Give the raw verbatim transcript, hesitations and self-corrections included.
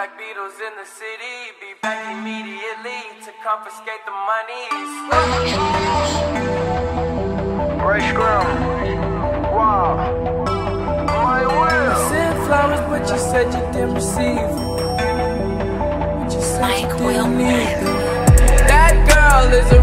like Beatles in the city. Be back immediately to confiscate the monies. Ray Scrum. Wow. My will. I sent flowers, but you said you didn't receive. But you said you didn't need them. That girl is a